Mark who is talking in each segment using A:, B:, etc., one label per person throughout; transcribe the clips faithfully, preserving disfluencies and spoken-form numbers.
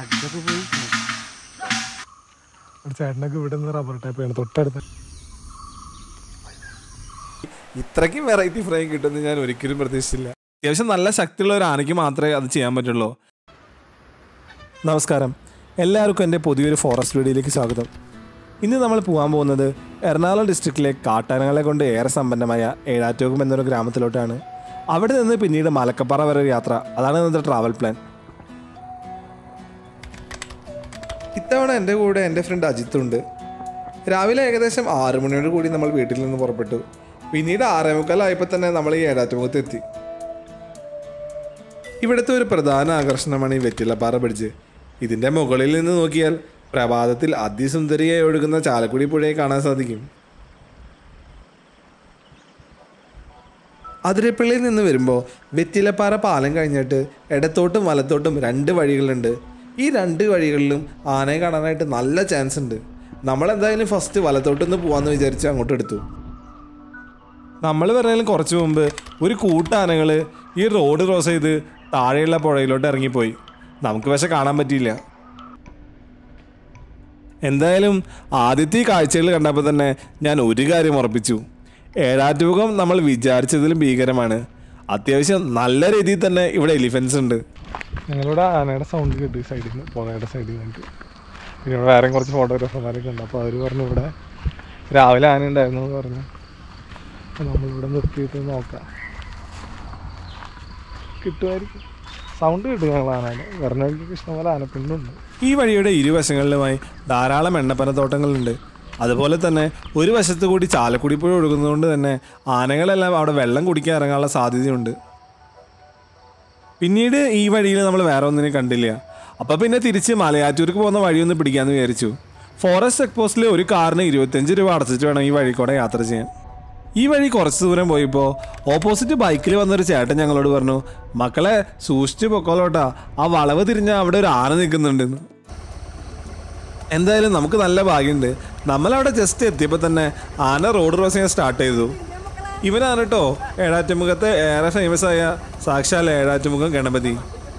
A: ചേട്ടനൊക്കെ ഇവിടെ നിന്ന് റബ്ബർ ടാപ്പാണ് തൊട്ടടുത്ത്.
B: ഇത്രയ്ക്കും വെറൈറ്റി ഫ്രെയിം കിട്ടുമെന്ന് ഞാൻ ഒരിക്കലും പ്രതീക്ഷിച്ചില്ല. അത്യാവശ്യം നല്ല ശക്തിയുള്ള ഒരു ആനയ്ക്ക് മാത്രമേ അത് ചെയ്യാൻ പറ്റുള്ളൂ. നമസ്കാരം, എല്ലാവർക്കും എൻ്റെ പുതിയൊരു ഫോറസ്റ്റ് വീഡിയോയിലേക്ക് സ്വാഗതം. ഇന്ന് നമ്മൾ പോകാൻ പോകുന്നത് എറണാകുളം ഡിസ്ട്രിക്റ്റിലെ കാട്ടാനകളെ കൊണ്ട് ഏറെ സമ്പന്നമായ ഏഴാറ്റുമുഖം എന്നൊരു ഗ്രാമത്തിലോട്ടാണ്. അവിടെ നിന്ന് പിന്നീട് മലക്കപ്പാറ വരെ ഒരു യാത്ര. അതാണ് ഇന്നത്തെ ട്രാവൽ പ്ലാൻ. ഇത്തവണ എൻ്റെ കൂടെ എൻ്റെ ഫ്രണ്ട് അജിത്തുണ്ട്. രാവിലെ ഏകദേശം ആറു മണിയോട് കൂടി നമ്മൾ വീട്ടിൽ നിന്ന് പുറപ്പെട്ടു. പിന്നീട് ആറേ മുക്കാലായപ്പോൾ തന്നെ നമ്മൾ ഈ ഏഴാറ്റുമുഖത്ത് എത്തി. ഇവിടുത്തെ ഒരു പ്രധാന ആകർഷണമാണ് ഈ വെറ്റിലപ്പാറ ബ്രിഡ്ജ്. ഇതിൻ്റെ മുകളിൽ നിന്ന് നോക്കിയാൽ പ്രഭാതത്തിൽ അതിസുന്ദരിയായി ഒഴുകുന്ന ചാലക്കുടി പുഴയെ കാണാൻ സാധിക്കും. അതിരപ്പള്ളിയിൽ നിന്ന് വരുമ്പോൾ വെറ്റിലപ്പാറ പാലം കഴിഞ്ഞിട്ട് ഇടത്തോട്ടും വലത്തോട്ടും രണ്ട് വഴികളുണ്ട്. ഈ രണ്ട് വഴികളിലും ആനയെ കാണാനായിട്ട് നല്ല ചാൻസ് ഉണ്ട്. നമ്മളെന്തായാലും ഫസ്റ്റ് വലത്തോട്ടൊന്ന് പോകാമെന്ന് വിചാരിച്ച് അങ്ങോട്ട് എടുത്തു. നമ്മൾ പറഞ്ഞാലും കുറച്ച് മുമ്പ് ഒരു കൂട്ടാനകൾ ഈ റോഡ് ക്രോസ് ചെയ്ത് താഴെയുള്ള പുഴയിലോട്ട് ഇറങ്ങിപ്പോയി. നമുക്ക് പക്ഷെ കാണാൻ പറ്റിയില്ല. എന്തായാലും ആദ്യത്തെ ഈ കാഴ്ചകൾ കണ്ടപ്പോൾ തന്നെ ഞാൻ ഒരു കാര്യം ഉറപ്പിച്ചു, ഏഴാറ്റുമുഖം നമ്മൾ വിചാരിച്ചതിലും ഭീകരമാണ്. അത്യാവശ്യം നല്ല രീതിയിൽ തന്നെ ഇവിടെ എലിഫൻസ് ഉണ്ട്.
A: ഞങ്ങളിവിടെ ആനയുടെ സൗണ്ട് കേട്ടു സൈഡിൽ നിന്ന്, പുഴയുടെ സൈഡിൽ നിന്നിട്ട്. പിന്നെ ഇവിടെ വേറെ കുറച്ച് ഫോട്ടോഗ്രാഫർമാരൊക്കെ ഉണ്ട്. അപ്പോൾ അവർ പറഞ്ഞു ഇവിടെ രാവിലെ ആന ഉണ്ടായിരുന്നു എന്ന് പറഞ്ഞു. അപ്പോൾ നമ്മളിവിടെ നിർത്തിയിട്ട് നോക്കാം, കിട്ടുമായിരിക്കും. സൗണ്ട് കിട്ടും ഞങ്ങൾ ആനയുടെ. വരുന്ന വഴിക്കൊക്കെ ഇഷ്ടംപോലെ ആനപ്പിണ്ടുണ്ട്.
B: ഈ വഴിയുടെ ഇരുവശങ്ങളിലുമായി ധാരാളം എണ്ണപ്പനത്തോട്ടങ്ങളുണ്ട്. അതുപോലെ തന്നെ ഒരു വശത്ത് കൂടി ചാലക്കുടി പുഴ ഒഴുകുന്നതുകൊണ്ട് തന്നെ ആനകളെല്ലാം അവിടെ വെള്ളം കുടിക്കാൻ ഇറങ്ങാനുള്ള സാധ്യതയുണ്ട്. പിന്നീട് ഈ വഴിയിൽ നമ്മൾ വേറെ ഒന്നിനും കണ്ടില്ല. അപ്പോൾ പിന്നെ തിരിച്ച് മലയാറ്റൂർക്ക് പോകുന്ന വഴിയൊന്ന് പിടിക്കാമെന്ന് വിചാരിച്ചു. ഫോറസ്റ്റ് ചെക്ക് പോസ്റ്റിൽ ഒരു കാറിന് ഇരുപത്തഞ്ച് രൂപ അടച്ചിട്ട് വേണം ഈ വഴി കൂടെ യാത്ര ചെയ്യാൻ. ഈ വഴി കുറച്ച് ദൂരം പോയപ്പോൾ ഓപ്പോസിറ്റ് ബൈക്കിൽ വന്നൊരു ചേട്ടൻ ഞങ്ങളോട് പറഞ്ഞു, മക്കളെ സൂക്ഷിച്ച് പൊക്കോളോട്ടാ, ആ വളവ് തിരിഞ്ഞാൽ അവിടെ ഒരു ആന നിൽക്കുന്നുണ്ടെന്ന്. എന്തായാലും നമുക്ക് നല്ല ഭാഗ്യമുണ്ട്. നമ്മളവിടെ ജസ്റ്റ് എത്തിയപ്പോൾ തന്നെ ആന റോഡ് ക്രോസ് ചെയ്യാൻ സ്റ്റാർട്ട് ചെയ്തു. ഇവനാണ് കേട്ടോ ഏഴാറ്റുമുഖത്തെ ഏറെ ഫേമസ് ആയ സാക്ഷാൽ ഏഴാറ്റുമുഖം ഗണപതി.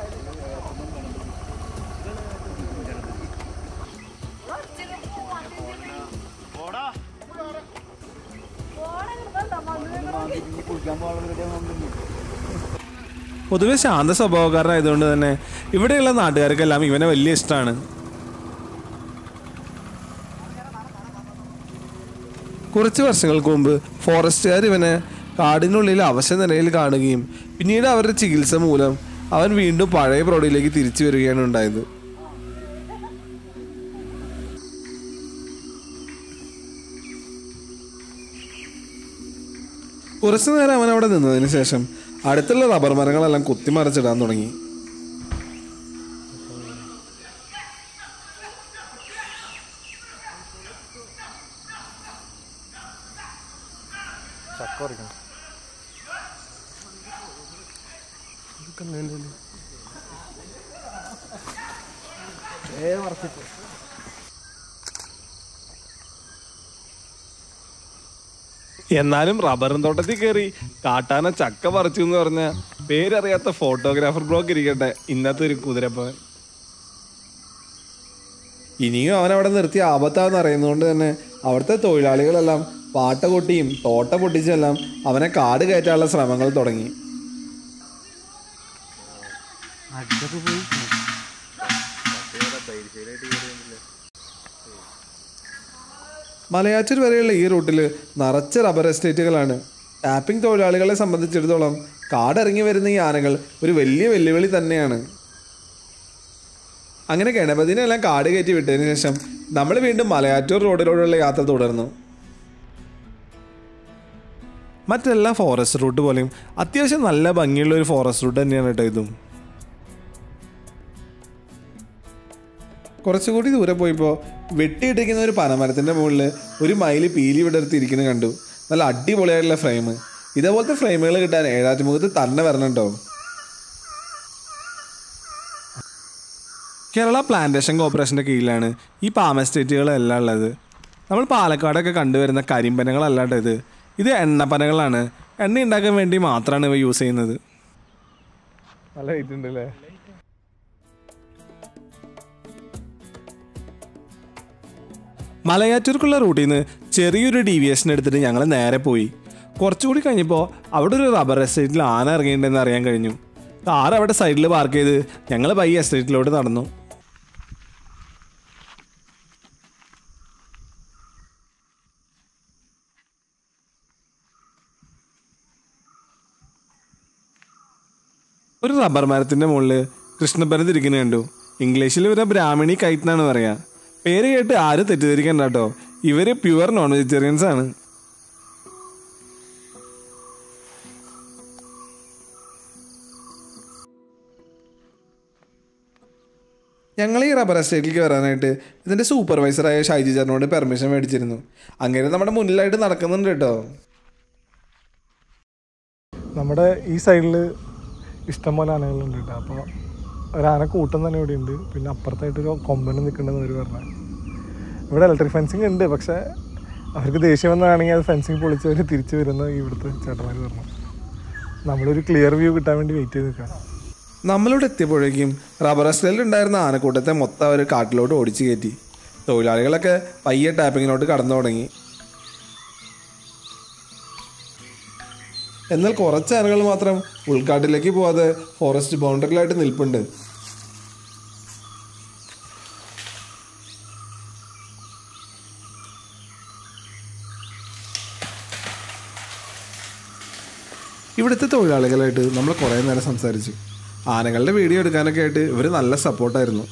B: പൊതുവെ ശാന്ത സ്വഭാവക്കാരനായതുകൊണ്ട് തന്നെ ഇവിടെയുള്ള നാട്ടുകാർക്കെല്ലാം ഇവനെ വലിയ ഇഷ്ടമാണ്. കുറച്ച് വർഷങ്ങൾക്ക് മുമ്പ് ഫോറസ്റ്റുകാർ ഇവനെ കാടിനുള്ളിൽ അവശ നിലയിൽ കാണുകയും പിന്നീട് അവരുടെ ചികിത്സ മൂലം അവൻ വീണ്ടും പഴയ പ്രൗഢിയിലേക്ക് തിരിച്ചു വരികയാണ് ഉണ്ടായത്. കുറച്ചു നേരം അവൻ അവിടെ നിന്നതിന് ശേഷം അടുത്തുള്ള റബ്ബർ മരങ്ങളെല്ലാം കുത്തിമറിച്ചിടാൻ തുടങ്ങി. എന്നാലും റബ്ബറും തോട്ടത്തിൽ കയറി കാട്ടാന ചക്ക പറിച്ചു എന്ന് പറഞ്ഞ പേരറിയാത്ത ഫോട്ടോഗ്രാഫർ ബ്ലോഗ് ഇരിക്കട്ടെ ഇന്നത്തെ ഒരു കുതിരപ്പവൻ. ഇനിയും അവനവിടെ നിർത്തി ആപത്താന്ന് അറിയുന്നതുകൊണ്ട് തന്നെ അവിടുത്തെ തൊഴിലാളികളെല്ലാം പാട്ട കൊട്ടിയും തോട്ട പൊട്ടിച്ചെല്ലാം അവനെ കാട് കയറ്റാനുള്ള ശ്രമങ്ങൾ തുടങ്ങി. മലയാറ്റൂർ വരെയുള്ള ഈ റൂട്ടിൽ നിറച്ച് റബ്ബർ എസ്റ്റേറ്റുകളാണ്. ടാപ്പിംഗ് തൊഴിലാളികളെ സംബന്ധിച്ചിടത്തോളം കാടിറങ്ങി വരുന്ന ഈ ആനകൾ ഒരു വലിയ വെല്ലുവിളി തന്നെയാണ്. അങ്ങനെ ഗണപതിനെ എല്ലാം കാട് കയറ്റി വിട്ടതിന് ശേഷം നമ്മൾ വീണ്ടും മലയാറ്റൂർ റോഡിലൂടെയുള്ള യാത്ര തുടർന്നു. മറ്റെല്ലാ ഫോറസ്റ്റ് റൂട്ട് പോലെയും അത്യാവശ്യം നല്ല ഭംഗിയുള്ള ഒരു ഫോറസ്റ്റ് റൂട്ട് തന്നെയാണ് കേട്ടോ ഇതും. കുറച്ചുകൂടി ദൂരെ പോയപ്പോൾ വെട്ടിയിട്ടിരിക്കുന്ന ഒരു പനമരത്തിൻ്റെ മുകളിൽ ഒരു മയിൽ പീലി വിടർത്തിയിരിക്കുന്നത് കണ്ടു. നല്ല അടിപൊളിയായിട്ടുള്ള ഫ്രെയിം. ഇതേപോലത്തെ ഫ്രെയിമുകൾ കിട്ടാൻ ഏഴാറ്റുമുഖത്ത് തന്നെ വരണം കേട്ടോ. കേരള പ്ലാന്റേഷൻ കോർപ്പറേഷൻ്റെ കീഴിലാണ് ഈ പാം എസ്റ്റേറ്റുകളെല്ലാം ഉള്ളത്. നമ്മൾ പാലക്കാടൊക്കെ കണ്ടുവരുന്ന കരിമ്പനകളല്ലാണ്ട് ഇത് ഇത് എണ്ണപ്പനകളാണ്. എണ്ണ ഉണ്ടാക്കാൻ വേണ്ടി മാത്രമാണ് ഇവ യൂസ് ചെയ്യുന്നത്.
A: നല്ല വെയിറ്റ് ഉണ്ടല്ലേ.
B: മലയാറ്റൂർക്കുള്ള റൂട്ടിൽ നിന്ന് ചെറിയൊരു ഡീവിയേഷൻ എടുത്തിട്ട് ഞങ്ങൾ നേരെ പോയി. കുറച്ചുകൂടി കഴിഞ്ഞപ്പോൾ അവിടെ ഒരു റബ്ബർ എസ്റ്റേറ്റിൽ ആന ഇറങ്ങിയിട്ടുണ്ടെന്ന് അറിയാൻ കഴിഞ്ഞു. കാർ അവിടെ സൈഡിൽ പാർക്ക് ചെയ്ത് ഞങ്ങൾ പൈ എസ്റ്റേറ്റിലോട്ട് നടന്നു. ഒരു റബ്ബർ മരത്തിൻ്റെ മുകളിൽ കൃഷ്ണപ്പന തിരിക്കുന്ന കണ്ടു. ഇംഗ്ലീഷിൽ ഇവരെ ബ്രാഹ്മണി കൈറ്റ് എന്നാണ് പറയുക. പേര് കേട്ട് ആരും തെറ്റിദ്ധരിക്കണ്ട കേട്ടോ, ഇവർ പ്യുവർ നോൺ വെജിറ്റേറിയൻസ് ആണ്. ഞങ്ങൾ ഈ റബ്ബർ എസ്റ്റേറ്റിലേക്ക് വരാനായിട്ട് ഇതിൻ്റെ സൂപ്പർവൈസറായ ഷൈജി ചേട്ടനോട് പെർമിഷൻ മേടിച്ചിരുന്നു. അങ്ങനെ നമ്മുടെ മുന്നിലായിട്ട് നടക്കുന്നുണ്ട് കേട്ടോ.
A: നമ്മുടെ ഈ സൈഡിൽ ഇഷ്ടംപോലെ ആനകളുണ്ട് കേട്ടോ. അപ്പോൾ ഒരാന കൂട്ടം തന്നെ ഇവിടെ ഉണ്ട്. പിന്നെ അപ്പുറത്തായിട്ടൊരു കൊമ്പന് നിൽക്കണമെന്ന് അവർ പറഞ്ഞത്. ഇവിടെ ഇലക്ട്രിക് ഫെൻസിങ് ഉണ്ട്, പക്ഷേ അവർക്ക് ദേഷ്യം വന്നതാണെങ്കിൽ അത് ഫെൻസിങ് പൊളിച്ചവർ തിരിച്ചു വരുന്ന ഇവിടുത്തെ ചേട്ടന്മാർ പറഞ്ഞു. നമ്മളൊരു ക്ലിയർ വ്യൂ കിട്ടാൻ വേണ്ടി വെയിറ്റ് ചെയ്ത് നിൽക്കാം.
B: നമ്മളിവിടെ എത്തിയപ്പോഴേക്കും റബ്ബർ എസ്റ്റേറ്റിൽ ഉണ്ടായിരുന്ന ആനക്കൂട്ടത്തെ മൊത്തം അവർ കാട്ടിലോട്ട് ഓടിച്ചു കയറ്റി. തൊഴിലാളികളൊക്കെ പയ്യെ ടാപ്പിങ്ങിലോട്ട് കടന്നു തുടങ്ങി. എന്നാൽ കുറച്ച് ആനകൾ മാത്രം ഉൾക്കാട്ടിലേക്ക് പോവാതെ ഫോറസ്റ്റ് ബൗണ്ടറിയിലായിട്ട് നിൽപ്പുണ്ട്. ഇവിടുത്തെ തൊഴിലാളികളായിട്ട് നമ്മൾ കുറേ നേരം സംസാരിച്ചു. ആനകളുടെ വീഡിയോ എടുക്കാനൊക്കെ ആയിട്ട് ഇവർ നല്ല സപ്പോർട്ടായിരുന്നു.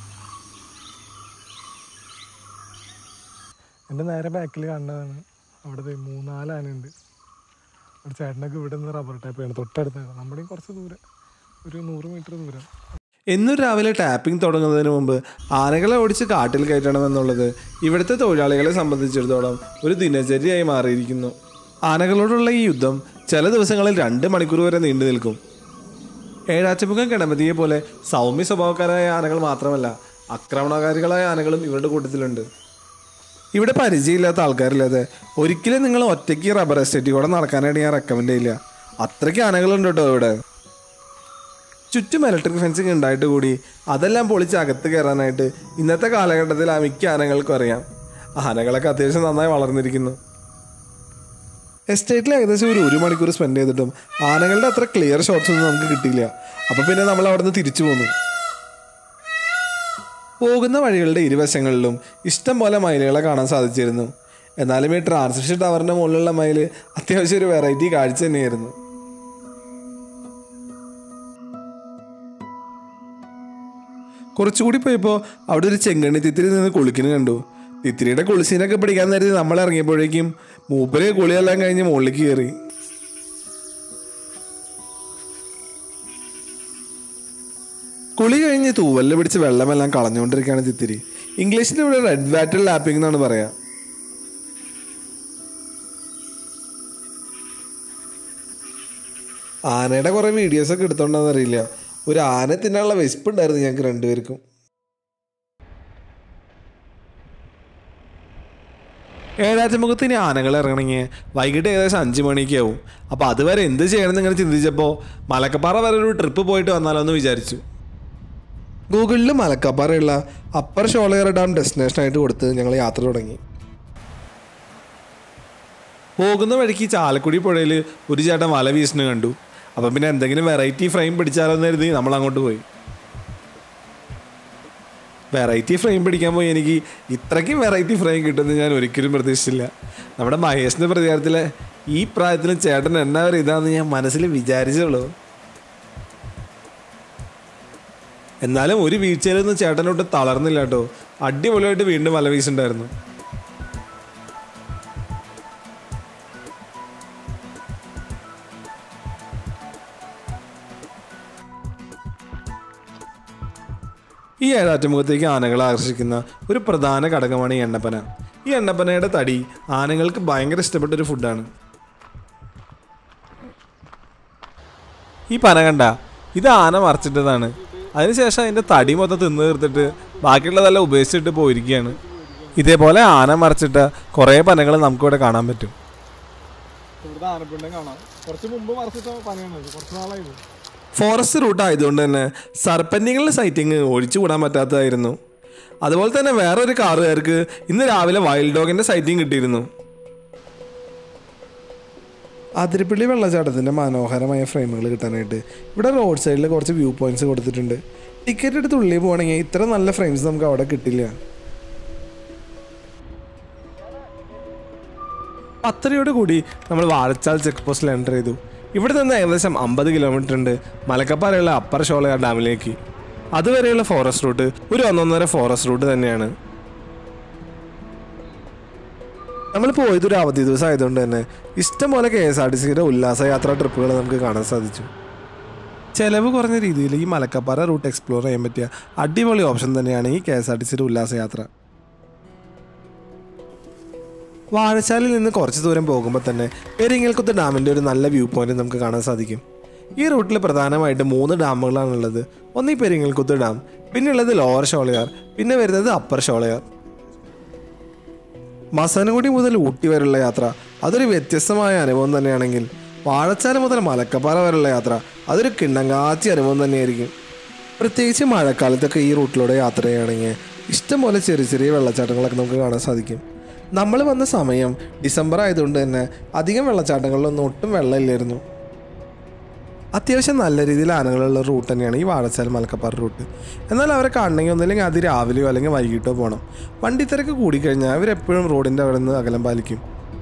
A: എൻ്റെ നേരെ ബാക്കിൽ കാണുന്നതാണ്. അവിടെ മൂന്നാല് ആനയുണ്ട്. ഒരു ചേട്ടനൊക്കെ ഇവിടെ നിന്ന് റബ്ബർ ടാപ്പ് ചെയ്യണം. തൊട്ടടുത്താണ്, നമ്മുടെയും കുറച്ച് ദൂരം, ഒരു നൂറ് മീറ്റർ ദൂരം.
B: എന്നും രാവിലെ ടാപ്പിംഗ് തുടങ്ങുന്നതിന് മുമ്പ് ആനകളെ ഓടിച്ച് കാട്ടിൽ കയറ്റണമെന്നുള്ളത് ഇവിടുത്തെ തൊഴിലാളികളെ സംബന്ധിച്ചിടത്തോളം ഒരു ദിനചര്യയായി മാറിയിരിക്കുന്നു. ആനകളോടുള്ള ഈ യുദ്ധം ചില ദിവസങ്ങളിൽ രണ്ട് മണിക്കൂർ വരെ നീണ്ടു നിൽക്കും. ഏഴാച്ചമുഖം ഗണപതിയെ പോലെ സൗമ്യ സ്വഭാവക്കാരായ ആനകൾ മാത്രമല്ല, ആക്രമണകാരികളായ ആനകളും ഇവരുടെ കൂട്ടത്തിലുണ്ട്. ഇവിടെ പരിചയമില്ലാത്ത ആൾക്കാരില്ലാതെ ഒരിക്കലും നിങ്ങൾ ഒറ്റയ്ക്ക് റബ്ബർ എസ്റ്റേറ്റിൽ കൂടെ നടക്കാനായിട്ട് ഞാൻ റെക്കമെൻഡ് ചെയ്യില്ല. അത്രയ്ക്ക് ആനകളുണ്ട് കേട്ടോ ഇവിടെ. ചുറ്റും ഇലക്ട്രിക് ഫെൻസിങ് ഉണ്ടായിട്ട് കൂടി അതെല്ലാം പൊളിച്ച് അകത്ത് കയറാനായിട്ട് ഇന്നത്തെ കാലഘട്ടത്തിൽ ആ മിക്ക ആനകൾക്കും അറിയാം. ആനകളൊക്കെ അത്യാവശ്യം നന്നായി വളർന്നിരിക്കുന്നു. എസ്റ്റേറ്റിൽ ഏകദേശം ഒരു ഒരു മണിക്കൂർ സ്പെൻഡ് ചെയ്തിട്ടും ആനകളുടെ അത്ര ക്ലിയർ ഷോട്ട്സ് ഒന്നും നമുക്ക് കിട്ടിയില്ല. അപ്പോൾ പിന്നെ നമ്മൾ അവിടെ നിന്ന് തിരിച്ചു പോന്നു. പോകുന്ന വഴികളുടെ ഇരുവശങ്ങളിലും ഇഷ്ടം പോലെ മയിലുകളെ കാണാൻ സാധിച്ചിരുന്നു. എന്നാലും ഈ ട്രാൻസ്മിഷൻ ടവറിൻ്റെ മുകളിലുള്ള മയിൽ അത്യാവശ്യം ഒരു വെറൈറ്റി കാഴ്ച തന്നെയായിരുന്നു. കുറച്ചുകൂടി പോയപ്പോൾ അവിടെ ഒരു ചെങ്കണ്ണി തിത്തിരി നിന്ന് കുളിക്കുന്നു കണ്ടു. തിത്തിരിയുടെ കുളിസീനൊക്കെ പിടിക്കാൻ നേരത്തെ നമ്മൾ ഇറങ്ങിയപ്പോഴേക്കും മൂപ്പര് കുളിയെല്ലാം കഴിഞ്ഞ് മുകളിലേക്ക് കയറി. കുളി കഴിഞ്ഞ് തൂവലിൽ പിടിച്ച് വെള്ളമെല്ലാം കളഞ്ഞുകൊണ്ടിരിക്കുകയാണ് തിത്തിരി. ഇംഗ്ലീഷിൽ ഇവിടെ റെഡ് വാറ്റർ ലാപ്പിംഗ് എന്നാണ് പറയാ. ആനയുടെ കുറെ വീഡിയോസ് ഒക്കെ എടുത്തോണ്ടെന്ന് അറിയില്ല, ഒരു ആന തിന്നാനുള്ള വിശപ്പുണ്ടായിരുന്നു ഞങ്ങൾക്ക് രണ്ടുപേർക്കും. ഏഴാറ്റുമുഖത്ത് ഇനി ആനകൾ ഇറങ്ങണമെങ്കിൽ വൈകിട്ട് ഏകദേശം അഞ്ച് മണിക്ക് ആവും. അപ്പോൾ അതുവരെ എന്ത് ചെയ്യണമെന്ന് ഇങ്ങനെ ചിന്തിച്ചപ്പോൾ മലക്കപ്പാറ വരെ ഒരു ട്രിപ്പ് പോയിട്ട് വന്നാലോ എന്ന് വിചാരിച്ചു. ഗൂഗിളിൽ മലക്കപ്പാറയുള്ള അപ്പർ ഷോളയർ ഡാം ഡെസ്റ്റിനേഷനായിട്ട് കൊടുത്ത് ഞങ്ങൾ യാത്ര തുടങ്ങി. പോകുന്ന വഴിക്ക് ചാലക്കുടി പുഴയിൽ ഒരു ചേട്ടൻ വല വീശിന് കണ്ടു. അപ്പം പിന്നെ എന്തെങ്കിലും വെറൈറ്റി ഫ്രെയിം പിടിച്ചാലോ എന്ന് കരുതി നമ്മൾ അങ്ങോട്ട് പോയി. വെറൈറ്റി ഫ്രെയിം പിടിക്കാൻ പോയി എനിക്ക് ഇത്രയ്ക്കും വെറൈറ്റി ഫ്രെയിം കിട്ടുമെന്ന് ഞാൻ ഒരിക്കലും പ്രതീക്ഷിച്ചില്ല. നമ്മുടെ മഹേഷിൻ്റെ പ്രതികാരത്തിലെ ഈ പ്രായത്തിൽ ചേട്ടൻ എന്നാ ഒരു ഇതാണെന്ന് ഞാൻ മനസ്സിൽ വിചാരിച്ചുള്ളൂ. എന്നാലും ഒരു വീഴ്ചയിലൊന്നും ചേട്ടനോട്ട് തളർന്നില്ല കേട്ടോ. അടിപൊളിയായിട്ട് വീണ്ടും വല വീശുണ്ടായിരുന്നു. ഈ ഏഴാറ്റുമുഖത്തേക്ക് ആനകളെ ആകർഷിക്കുന്ന ഒരു പ്രധാന ഘടകമാണ് ഈ എണ്ണപ്പന. ഈ എണ്ണപ്പനയുടെ തടി ആനകൾക്ക് ഭയങ്കര ഇഷ്ടപ്പെട്ടൊരു ഫുഡാണ്. ഈ പന കണ്ട, ഇത് ആന മറച്ചിട്ടതാണ്. അതിനുശേഷം അതിൻ്റെ തടി മൊത്തം തിന്നു തീർത്തിട്ട് ബാക്കിയുള്ളതെല്ലാം ഉപേക്ഷിച്ചിട്ട് പോയിരിക്കുകയാണ്. ഇതേപോലെ ആന മറച്ചിട്ട കുറേ പനകൾ നമുക്കിവിടെ കാണാൻ പറ്റും. ഫോറസ്റ്റ് റൂട്ട് ആയതുകൊണ്ട് തന്നെ സർപ്പന്യങ്ങളുടെ സൈറ്റിങ് ഒഴിച്ചുകൂടാൻ പറ്റാത്തതായിരുന്നു. അതുപോലെ തന്നെ വേറൊരു കാറുകാർക്ക് ഇന്ന് രാവിലെ വൈൽഡ് ഡോഗിൻ്റെ സൈറ്റിംഗ് കിട്ടിയിരുന്നു. അതിരപ്പള്ളി വെള്ളച്ചാട്ടത്തിൻ്റെ മനോഹരമായ ഫ്രെയിമുകൾ കിട്ടാനായിട്ട് ഇവിടെ റോഡ് സൈഡിൽ കുറച്ച് വ്യൂ പോയിന്റ്സ് കൊടുത്തിട്ടുണ്ട്. ടിക്കറ്റ് എടുത്ത് ഉള്ളിൽ പോകണമെങ്കിൽ ഇത്ര നല്ല ഫ്രെയിംസ് നമുക്ക് അവിടെ കിട്ടില്ല. പത്തരയോട് കൂടി നമ്മൾ വാഴച്ചാൽ ചെക്ക് പോസ്റ്റിൽ എൻ്റർ ചെയ്തു. ഇവിടെ നിന്ന് ഏകദേശം അമ്പത് കിലോമീറ്റർ ഉണ്ട് മലക്കപ്പാറയുള്ള അപ്പർ ഷോളയാർ ഡാമിലേക്ക്. അതുവരെയുള്ള ഫോറസ്റ്റ് റൂട്ട് ഒരു ഒന്നൊന്നര ഫോറസ്റ്റ് റൂട്ട് തന്നെയാണ്. നമ്മൾ പോയതൊരു അവധി ദിവസം ആയതുകൊണ്ട് തന്നെ ഇഷ്ടംപോലെ കെ എസ് ആർ ടി സിയുടെ ഉല്ലാസയാത്രാ ട്രിപ്പുകൾ നമുക്ക് കാണാൻ സാധിച്ചു. ചിലവ് കുറഞ്ഞ രീതിയിൽ ഈ മലക്കപ്പാറ റൂട്ട് എക്സ്പ്ലോർ ചെയ്യാൻ പറ്റിയ അടിപൊളി ഓപ്ഷൻ തന്നെയാണ് ഈ കെ എസ് ആർ ടി സിയുടെ ഉല്ലാസയാത്ര. വാഴച്ചാലിൽ നിന്ന് കുറച്ച് ദൂരം പോകുമ്പോൾ തന്നെ പെരിങ്ങൽകുത്ത് ഡാമിൻ്റെ ഒരു നല്ല വ്യൂ പോയിന്റ് നമുക്ക് കാണാൻ സാധിക്കും. ഈ റൂട്ടിൽ പ്രധാനമായിട്ട് മൂന്ന് ഡാമുകളാണുള്ളത്. ഒന്ന് ഈ പെരിങ്ങൽകുത്ത് ഡാം, പിന്നെ ഉള്ളത് ലോവർ ഷോളയാർ, പിന്നെ വരുന്നത് അപ്പർ ഷോളയാർ. മസനഗുഡി മുതൽ ഊട്ടി വരെയുള്ള യാത്ര അതൊരു വ്യത്യസ്തമായ അനുഭവം തന്നെയാണെങ്കിൽ വാഴച്ചാൽ മുതൽ മലക്കപ്പാറ വരെയുള്ള യാത്ര അതൊരു കിണ്ണങ്കാച്ചി അനുഭവം തന്നെയായിരിക്കും. പ്രത്യേകിച്ച് മഴക്കാലത്തൊക്കെ ഈ റൂട്ടിലൂടെ യാത്ര ചെയ്യുകയാണെങ്കിൽ ഇഷ്ടംപോലെ ചെറിയ ചെറിയ വെള്ളച്ചാട്ടങ്ങളൊക്കെ നമുക്ക് കാണാൻ സാധിക്കും. നമ്മൾ വന്ന സമയം ഡിസംബർ ആയതുകൊണ്ട് തന്നെ അധികം വെള്ളച്ചാട്ടങ്ങളിലൊന്നും ഒട്ടും വെള്ളമില്ലായിരുന്നു. അത്യാവശ്യം നല്ല രീതിയിൽ ആനകളുള്ള റൂട്ട് തന്നെയാണ് ഈ വാഴച്ചാൽ മലക്കപ്പാറ റൂട്ട്. എന്നാൽ അവരെ കാണണമെങ്കിൽ ഒന്നില്ലെങ്കിൽ അത് രാവിലെയോ അല്ലെങ്കിൽ വൈകിട്ടോ പോകണം. വണ്ടി തിരക്ക് കൂടിക്കഴിഞ്ഞാൽ അവരെപ്പോഴും റോഡിൻ്റെ അവിടെ നിന്ന് അകലം പാലിക്കും.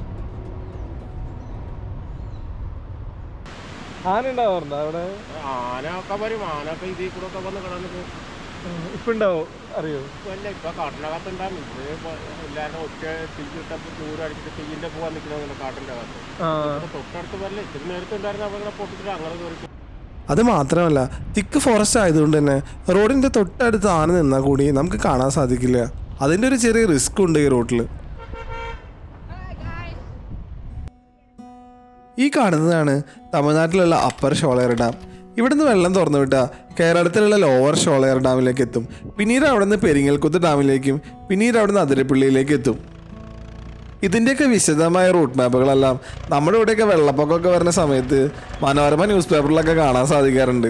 A: ആന ഉണ്ടാവാറുണ്ടോ അവിടെ?
C: ആനയൊക്കെ വരും. ആനൊക്കെ ഇതിൽ കൂടെ ഒക്കെ വന്ന് കാണാൻ
A: ഇപ്പം ഉണ്ടാവോ അറിയോ?
C: അല്ല, ഇപ്പൊ കാട്ടിനകത്ത് ഉണ്ടാകും. എല്ലാവരും ഒറ്റ തീ കിട്ടപ്പോൾ ദൂരം അടിച്ചിട്ട് തീയിൻ്റെ പോകാൻ നിൽക്കണമെന്നില്ല കാട്ടിൻ്റെ അകത്ത്. തൊട്ടടുത്ത് വരല്ലേ ഇത്തിരി നേരത്തെ ഉണ്ടായിരുന്ന അപകടം പൊട്ടിച്ചിട്ട് അങ്ങനെ കയറി.
B: അത് മാത്രമല്ല തിക്ക് ഫോറസ്റ്റ് ആയതുകൊണ്ട് തന്നെ റോഡിൻ്റെ തൊട്ടടുത്ത് ആന നിന്നാൽ കൂടി നമുക്ക് കാണാൻ സാധിക്കില്ല. അതിൻ്റെ ഒരു ചെറിയ റിസ്ക് ഉണ്ട് ഈ റൂട്ടിൽ. ഈ കാണുന്നതാണ് തമിഴ്നാട്ടിലുള്ള അപ്പർ ഷോളയാർ ഡാം. ഇവിടുന്ന് വെള്ളം തുറന്നു വിട്ടാൽ കേരളത്തിലുള്ള ലോവർ ഷോളയാർ ഡാമിലേക്ക് എത്തും. പിന്നീട് അവിടെ നിന്ന് പെരിങ്ങൽകുത്ത് ഡാമിലേക്കും പിന്നീട് അവിടെ നിന്ന് അതിരപ്പള്ളിയിലേക്ക് എത്തും. ഇതിൻ്റെയൊക്കെ വിശദമായ റൂട്ട് മാപ്പുകളെല്ലാം നമ്മുടെ ഇവിടെയൊക്കെ വെള്ളപ്പൊക്കമൊക്കെ വരുന്ന സമയത്ത് മനോരമ ന്യൂസ് പേപ്പറിലൊക്കെ കാണാൻ സാധിക്കാറുണ്ട്.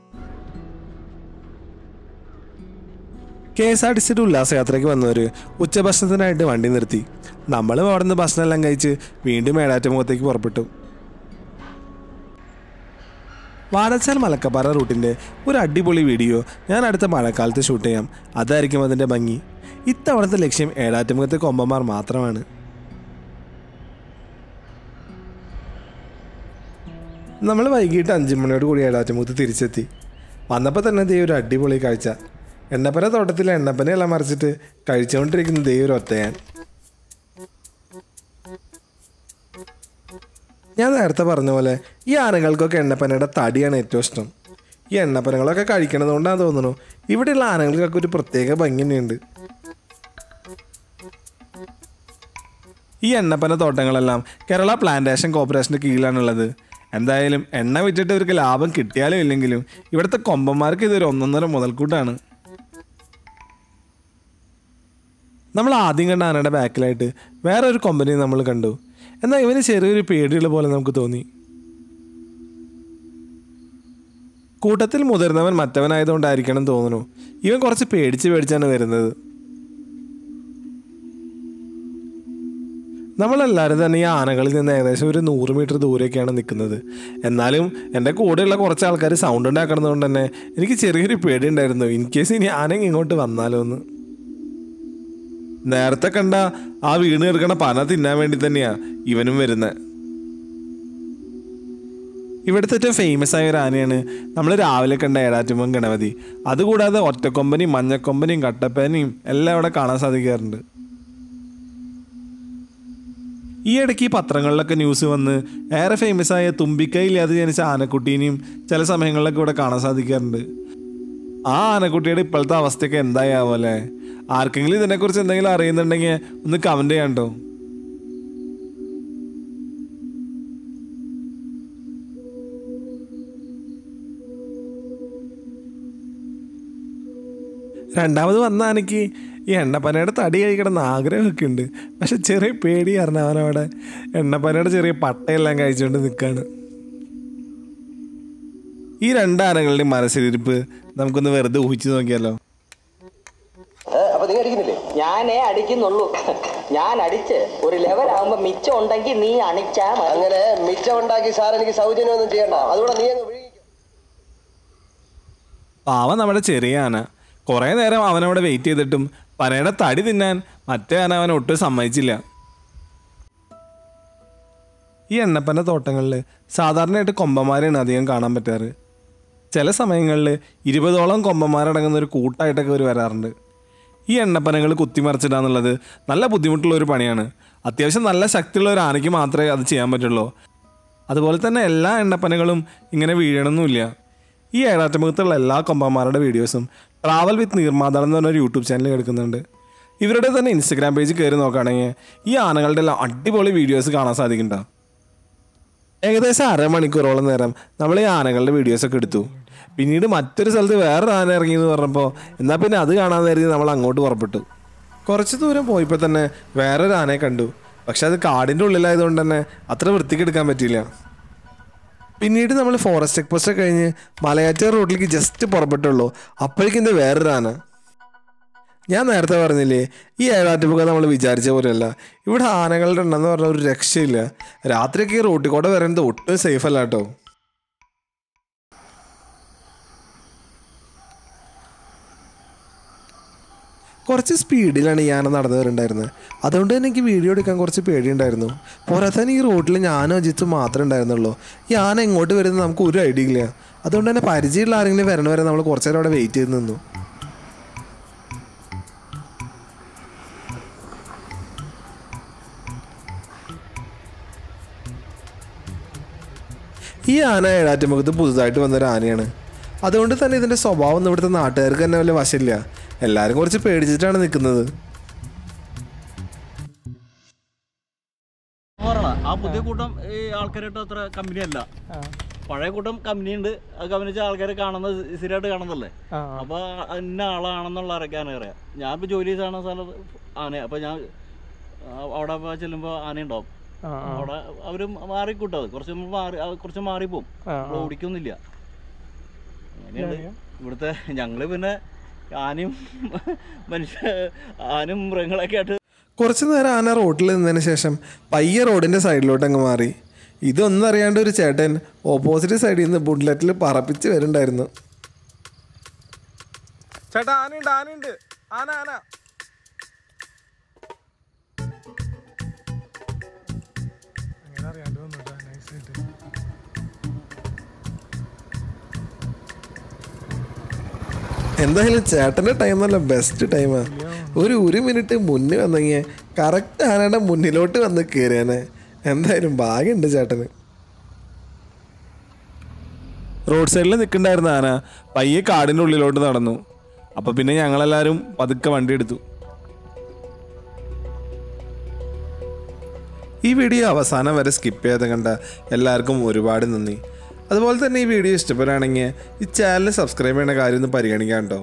B: കെ എസ് ആർ ടി സിയുടെ ഉല്ലാസയാത്രയ്ക്ക് വന്നവർ ഉച്ചഭക്ഷണത്തിനായിട്ട് വണ്ടി നിർത്തി. നമ്മളും അവിടെ നിന്ന് ഭക്ഷണമെല്ലാം കഴിച്ച് വീണ്ടും മേടാറ്റുമുഖത്തേക്ക് പുറപ്പെട്ടു. വാഴച്ചാൽ മലക്കപ്പാറ റൂട്ടിൻ്റെ ഒരു അടിപൊളി വീഡിയോ ഞാൻ അടുത്ത മഴക്കാലത്ത് ഷൂട്ട് ചെയ്യാം. അതായിരിക്കും അതിൻ്റെ ഭംഗി. ഇത്തവണത്തെ ലക്ഷ്യം ഏടാറ്റുമുഖത്തെ കൊമ്പന്മാർ മാത്രമാണ്. നമ്മൾ വൈകിട്ട് അഞ്ച് മണിയോട് കൂടി ഏടാറ്റുമുഖത്ത് തിരിച്ചെത്തി. വന്നപ്പോൾ തന്നെ ദേ ഒരു അടിപൊളി കാഴ്ച. എണ്ണപ്പന തോട്ടത്തിലെ എണ്ണപ്പനയെല്ലാം മറിച്ചിട്ട് കഴിച്ചുകൊണ്ടിരിക്കുന്ന ദേ ഒരു ഒറ്റയാൻ. ഞാൻ നേരത്തെ പറഞ്ഞ പോലെ ഈ ആനകൾക്കൊക്കെ എണ്ണപ്പനയുടെ തടിയാണ് ഏറ്റവും ഇഷ്ടം. ഈ എണ്ണപ്പനകളൊക്കെ കഴിക്കണത് കൊണ്ടാണ് തോന്നുന്നു ഇവിടെയുള്ള ആനകൾക്കൊക്കെ ഒരു പ്രത്യേക ഭംഗി തന്നെയുണ്ട്. ഈ എണ്ണപ്പന തോട്ടങ്ങളെല്ലാം കേരള പ്ലാന്റേഷൻ കോർപ്പറേഷൻ്റെ കീഴിലാണുള്ളത്. എന്തായാലും എണ്ണ വിറ്റിട്ട് ഇവർക്ക് ലാഭം കിട്ടിയാലും ഇല്ലെങ്കിലും ഇവിടുത്തെ കൊമ്പന്മാർക്ക് ഇതൊരു ഒന്നൊന്നര മുതൽക്കൂട്ടാണ്. നമ്മൾ ആദ്യം കണ്ട ആനയുടെ ബാക്കിലായിട്ട് വേറൊരു കൊമ്പനെ നമ്മൾ കണ്ടു. എന്നാൽ ഇവന് ചെറിയൊരു പേടിയുള്ള പോലെ നമുക്ക് തോന്നി. കൂട്ടത്തിൽ മുതിർന്നവൻ മറ്റവനായതുകൊണ്ടായിരിക്കണം തോന്നുന്നു ഇവൻ കുറച്ച് പേടിച്ച് പേടിച്ചാണ് വരുന്നത്. നമ്മളെല്ലാവരും തന്നെ ഈ ആനകളിൽ നിന്ന് ഏകദേശം ഒരു നൂറ് മീറ്റർ ദൂരെയൊക്കെയാണ് നിൽക്കുന്നത്. എന്നാലും എൻ്റെ കൂടെയുള്ള കുറച്ച് ആൾക്കാർ സൗണ്ട് ഉണ്ടാക്കുന്നത് തന്നെ എനിക്ക് ചെറിയൊരു പേടി ഉണ്ടായിരുന്നു. ഇൻ കേസ് ഇനി ആന ഇങ്ങോട്ട് വന്നാലോ എന്ന്. നേരത്തെ കണ്ട ആ വീണ് കിടക്കണ പന തിന്നാൻ വേണ്ടി തന്നെയാ ഇവനും വരുന്നത്. ഇവിടുത്തെ ഏറ്റവും ഫേമസ് ആയ ഒരു ആനയാണ് നമ്മൾ രാവിലെ കണ്ട ഏടാറ്റുമുഖം ഗണപതി. അതുകൂടാതെ ഒറ്റക്കൊമ്പനെയും മഞ്ഞക്കൊമ്പനെയും കട്ടപ്പനയും എല്ലാം ഇവിടെ കാണാൻ സാധിക്കാറുണ്ട്. ഈ ഇടയ്ക്ക് ഈ പത്രങ്ങളിലൊക്കെ ന്യൂസ് വന്ന് ഏറെ ഫേമസ് ആയ തുമ്പിക്കൈയില്ലാതെ ജനിച്ച ആനക്കുട്ടീനെയും ചില സമയങ്ങളിലൊക്കെ ഇവിടെ കാണാൻ സാധിക്കാറുണ്ട്. ആ ആനക്കുട്ടിയുടെ ഇപ്പോഴത്തെ അവസ്ഥയൊക്കെ എന്തായാവോ അല്ലേ? ആർക്കെങ്കിലും ഇതിനെക്കുറിച്ച് എന്തെങ്കിലും അറിയുന്നുണ്ടെങ്കിൽ ഒന്ന് കമൻറ്റ് ചെയ്യാൻ കേട്ടോ. രണ്ടാമത് വന്ന ആനയ്ക്ക് ഈ എണ്ണപ്പനയുടെ തടി കഴിക്കണമെന്ന് ആഗ്രഹമൊക്കെ ഉണ്ട്. പക്ഷെ ചെറിയ പേടി കാരണം അവനവിടെ എണ്ണപ്പനയുടെ ചെറിയ പട്ടയെല്ലാം കഴിച്ചുകൊണ്ട് നിൽക്കുകയാണ്. ഈ രണ്ട് ആനകളുടെയും മനസ്സിലിരിപ്പ് നമുക്കൊന്ന് വെറുതെ ഊഹിച്ചു നോക്കിയാലോ.
D: അപ്പൊ നീ അടിക്കുന്നില്ലേ?
E: ഞാനേ അടിക്കുന്നുള്ളൂ. ഞാൻ അടിച്ച് ഒരു ലെവലാകുമ്പോ മിച്ചം ഉണ്ടെങ്കിൽ നീ അണിച്ചാ മതി.
D: അങ്ങനെ മിച്ചം ഉണ്ടാക്കി സാർ എനിക്ക് സൗജന്യമൊന്നും ചെയ്യണ്ട. അതുകൂടെ നീ അങ്ങ് വിഴുങ്ങിക്കോ.
B: പാവം നമ്മുടെ ചെറിയ ആന. കുറേ നേരം അവനവിടെ വെയിറ്റ് ചെയ്തിട്ടും പനയുടെ തടി തിന്നാൻ മറ്റേ ആന അവൻ ഒട്ടും സമ്മതിച്ചില്ല. ഈ എണ്ണപ്പന തോട്ടങ്ങളിൽ സാധാരണയായിട്ട് കൊമ്പന്മാരെയാണ് അധികം കാണാൻ പറ്റാറ്. ചില സമയങ്ങളിൽ ഇരുപതോളം കൊമ്പന്മാരടങ്ങുന്ന ഒരു കൂട്ടായിട്ടൊക്കെ അവർ വരാറുണ്ട്. ഈ എണ്ണപ്പനകൾ കുത്തിമറിച്ചിടാന്നുള്ളത് നല്ല ബുദ്ധിമുട്ടുള്ള ഒരു പണിയാണ്. അത്യാവശ്യം നല്ല ശക്തിയുള്ള ഒരു ആനയ്ക്ക് മാത്രമേ അത് ചെയ്യാൻ പറ്റുള്ളൂ. അതുപോലെ തന്നെ എല്ലാ എണ്ണപ്പനകളും ഇങ്ങനെ വീഴണമെന്നില്ല. ഈ ഏഴാറ്റുമുഖത്തുള്ള എല്ലാ കൊമ്പന്മാരുടെ വീഡിയോസും ട്രാവൽ വിത്ത് നീർമാതാളം എന്ന് പറഞ്ഞൊരു യൂട്യൂബ് ചാനൽ എടുക്കുന്നുണ്ട്. ഇവരുടെ തന്നെ ഇൻസ്റ്റഗ്രാം പേജ് കയറി നോക്കുകയാണെങ്കിൽ ഈ ആനകളുടെ എല്ലാം അടിപൊളി വീഡിയോസ് കാണാൻ സാധിക്കുന്നുണ്ടോ. ഏകദേശം അരമണിക്കൂറോളം നേരം നമ്മൾ ഈ ആനകളുടെ വീഡിയോസൊക്കെ എടുത്തു. പിന്നീട് മറ്റൊരു സ്ഥലത്ത് വേറൊരു ആന ഇറങ്ങിയെന്ന് പറഞ്ഞപ്പോൾ എന്നാൽ പിന്നെ അത് കാണാൻ കരുതി നമ്മൾ അങ്ങോട്ട് പുറപ്പെട്ടു. കുറച്ച് ദൂരം പോയപ്പോൾ തന്നെ വേറൊരു ആനയെ കണ്ടു. പക്ഷെ അത് കാടിൻ്റെ ഉള്ളിലായതുകൊണ്ട് തന്നെ അത്ര വൃത്തിക്കെടുക്കാൻ പറ്റിയില്ല. പിന്നീട് നമ്മൾ ഫോറസ്റ്റ് ചെക്ക് പോസ്റ്റ് കഴിഞ്ഞ് മലയാറ്റൂർ റോഡിലേക്ക് ജസ്റ്റ് പുറപ്പെട്ടുള്ളൂ. അപ്പോഴേക്കും ഇത് വേറൊരു ആന. ഞാൻ നേരത്തെ പറഞ്ഞില്ലേ, ഈ ഏഴാറ്റുമുഖം നമ്മൾ വിചാരിച്ച പോലെയല്ല. ഇവിടെ ആനകളുടെ എണ്ണം എന്ന് പറഞ്ഞാൽ ഒരു രക്ഷയില്ല. രാത്രിയൊക്കെ ഈ റോട്ടിൽ കൂടെ വരുന്നത് ഒട്ടും സേഫ് അല്ല കേട്ടോ. കുറച്ച് സ്പീഡിലാണ് ഈ ആന നടന്നു വരുന്നുണ്ടായിരുന്നത്. അതുകൊണ്ട് തന്നെ എനിക്ക് വീഡിയോ എടുക്കാൻ കുറച്ച് പേടിയുണ്ടായിരുന്നു. പോരാത്തന്നെ ഈ റോഡിൽ ഞാനും അജിത്തും മാത്രമേ ഉണ്ടായിരുന്നുള്ളൂ. ഈ ആന എങ്ങോട്ട് വരുന്നത് നമുക്ക് ഒരു ഐഡിയ ഇല്ല. അതുകൊണ്ട് തന്നെ പരിചയമുള്ള ആരെങ്കിലും വരണ വരെ നമ്മൾ കുറച്ച് നേരം അവിടെ വെയിറ്റ് ചെയ്ത് നിന്നു. ഈ ആന ഏഴാറ്റുമുഖത്ത് പുതുതായിട്ട് വന്നൊരു ആനയാണ്. അതുകൊണ്ട് തന്നെ ഇതിൻ്റെ സ്വഭാവം ഒന്നും ഇവിടുത്തെ നാട്ടുകാർക്ക് തന്നെ വലിയ വശമില്ല. എല്ലാവരും കുറച്ച് പേടിച്ചിട്ടാണ് നിൽക്കുന്നത്.
F: ആ പുതിയ കൂട്ടം ഈ ആൾക്കാരായിട്ട് അത്ര കമ്പനി അല്ല. പഴയ കൂട്ടം കമ്പനി ഉണ്ട്. അത് കമ്പനിച്ച ആൾക്കാരെ കാണുന്നത് സ്ഥിരമായിട്ട് കാണുന്നല്ലേ. അപ്പൊ ഇന്ന ആളാണെന്നുള്ള അറിയാൻ അറിയാം. ഞാൻ ഇപ്പൊ ജോലി ചെയ്താണ് സ്ഥലത്ത് ആന. അപ്പൊ ഞാൻ അവിടെ ചെല്ലുമ്പോ ആന ഉണ്ടാവും. അവിടെ അവര് മാറിക്കൂട്ടത് കുറച്ച് മാറി കുറച്ച് മാറിപ്പോവും. ഓടിക്കൊന്നുമില്ല. അങ്ങനെയാണ് ഇവിടുത്തെ ഞങ്ങള്. പിന്നെ ആനയും മനുഷ്യ ആനയും മൃഗങ്ങളൊക്കെ ആയിട്ട്
B: കുറച്ച് നേരം ആന റോഡിൽ നിന്നതിന് ശേഷം പയ്യെ റോഡിൻ്റെ സൈഡിലോട്ട് അങ്ങ് മാറി. ഇതൊന്നും അറിയാണ്ട് ഒരു ചേട്ടൻ ഓപ്പോസിറ്റ് സൈഡിൽ നിന്ന് ബുള്ളറ്റിൽ പറപ്പിച്ച് വരുന്നുണ്ടായിരുന്നു. ചേട്ടാ ആനയുണ്ട് ആനയുണ്ട് ആന ആന അങ്ങനെ അറിയാണ്ട് വന്നിട്ടാ നൈസായിട്ട്. എന്തായാലും ചേട്ടൻ്റെ ടൈം നല്ല ബെസ്റ്റ് ടൈമാണ്. ഒരു ഒരു മിനിറ്റ് മുന്നേ വന്നെങ്കിൽ കറക്റ്റ് ആനയുടെ മുന്നിലോട്ട് വന്ന് കയറിയാനെ. എന്തായാലും ഭാഗ്യമുണ്ട് ചേട്ടന്. റോഡ് സൈഡിൽ നിൽക്കണ്ടായിരുന്ന ആന പയ്യെ കാടിൻ്റെ ഉള്ളിലോട്ട് നടന്നു. അപ്പോൾ പിന്നെ ഞങ്ങളെല്ലാവരും പതുക്കെ വണ്ടി എടുത്തു. ഈ വീഡിയോ അവസാനം വരെ സ്കിപ്പ് ചെയ്ത് കണ്ട എല്ലാവർക്കും ഒരുപാട് നന്ദി. അതുപോലെ തന്നെ ഈ വീഡിയോ ഇഷ്ടപ്പെടുകയാണെങ്കിൽ ഈ ചാനൽ സബ്സ്ക്രൈബ് ചെയ്യുന്ന കാര്യം ഒന്ന് പരിഗണിക്കാം കേട്ടോ.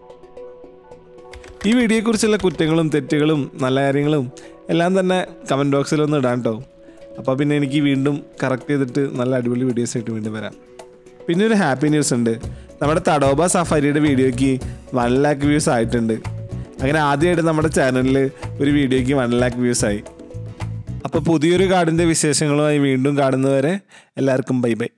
B: ഈ വീഡിയോയെക്കുറിച്ചുള്ള കുറ്റങ്ങളും തെറ്റുകളും നല്ല കാര്യങ്ങളും എല്ലാം തന്നെ കമൻറ്റ് ബോക്സിലൊന്ന് ഇടാം കേട്ടോ. അപ്പോൾ പിന്നെ എനിക്ക് വീണ്ടും കറക്റ്റ് ചെയ്തിട്ട് നല്ല അടിപൊളി വീഡിയോസ് ആയിട്ട് വീണ്ടും വരാം. പിന്നെ ഒരു ഹാപ്പി ന്യൂസ് ഉണ്ട്. നമ്മുടെ തടോബ സഫാരിയുടെ വീഡിയോയ്ക്ക് വൺ ലാക്ക് വ്യൂസ് ആയിട്ടുണ്ട്. അങ്ങനെ ആദ്യമായിട്ട് നമ്മുടെ ചാനലിൽ ഒരു വീഡിയോയ്ക്ക് വൺ ലാക്ക് വ്യൂസ് ആയി. അപ്പോൾ പുതിയൊരു കാടിൻ്റെ വിശേഷങ്ങളുമായി വീണ്ടും കാണുന്നവരെ എല്ലാവർക്കും ബൈ ബൈ.